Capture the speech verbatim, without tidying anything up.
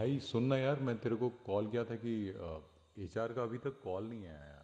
भाई सुनना यार, मैं तेरे को कॉल किया था कि एचआर का अभी तक कॉल नहीं आया यार।